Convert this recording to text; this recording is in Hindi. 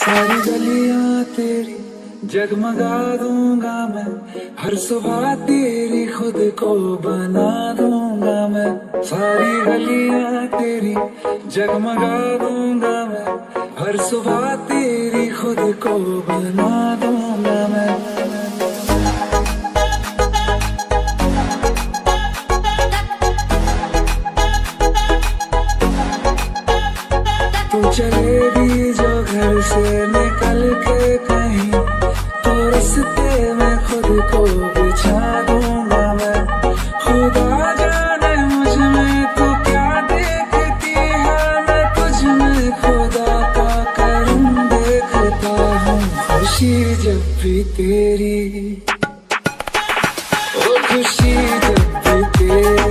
सारी गलियां तेरी जगमगा दूंगा मैं, हर सुबह तेरी खुद को बना दूंगा मैं। सारी गलियां तेरी जगमगा दूंगा मैं, हर सुबह तेरी खुद को बना दूंगा मैं। तू चलेगी जो घर से निकल के कहीं, तो रास्ते में खुद को बिछा दूंगा मैं। खुदा जाने मुझ में तो क्या देखती है, मैं तुझ में खुदा का करम देखता हूँ। खुशी जब भी तेरी, ओ खुशी जब भी तेरी।